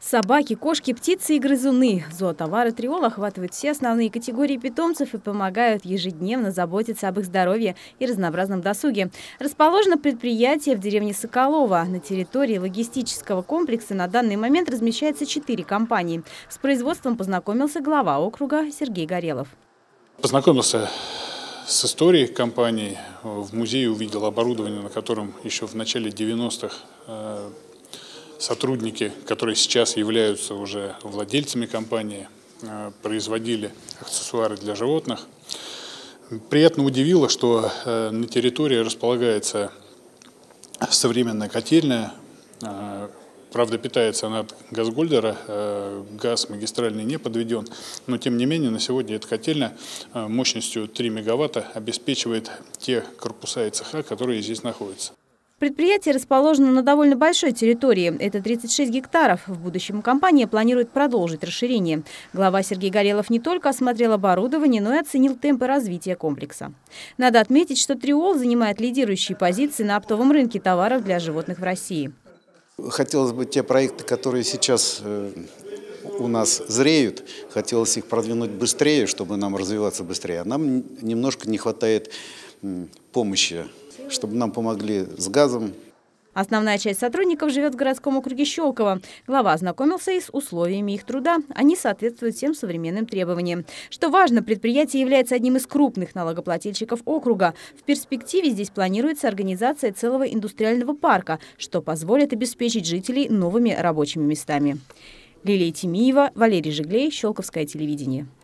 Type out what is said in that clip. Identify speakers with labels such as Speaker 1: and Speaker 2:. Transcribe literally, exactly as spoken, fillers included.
Speaker 1: Собаки, кошки, птицы и грызуны. Зоотовары Триол охватывают все основные категории питомцев и помогают ежедневно заботиться об их здоровье и разнообразном досуге. Расположено предприятие в деревне Соколово. На территории логистического комплекса на данный момент размещается четыре компании. С производством познакомился глава округа Сергей Горелов.
Speaker 2: Познакомился с историей компании. В музее увидел оборудование, на котором еще в начале девяностых сотрудники, которые сейчас являются уже владельцами компании, производили аксессуары для животных. Приятно удивило, что на территории располагается современная котельная. Правда, питается она от Газгольдера, газ магистральный не подведен, но тем не менее на сегодня эта котельная мощностью три мегаватта обеспечивает те корпуса и цеха, которые здесь находятся.
Speaker 1: Предприятие расположено на довольно большой территории. Это тридцать шесть гектаров. В будущем компания планирует продолжить расширение. Глава Сергей Горелов не только осмотрел оборудование, но и оценил темпы развития комплекса. Надо отметить, что Триол занимает лидирующие позиции на оптовом рынке товаров для животных в России.
Speaker 3: Хотелось бы те проекты, которые сейчас у нас зреют, хотелось их продвинуть быстрее, чтобы нам развиваться быстрее. А нам немножко не хватает помощи, чтобы нам помогли с газом.
Speaker 1: Основная часть сотрудников живет в городском округе Щелково. Глава ознакомился и с условиями их труда. Они соответствуют всем современным требованиям. Что важно, предприятие является одним из крупных налогоплательщиков округа. В перспективе здесь планируется организация целого индустриального парка, что позволит обеспечить жителей новыми рабочими местами. Лилия Тимиева, Валерий Жиглей, Щелковское телевидение.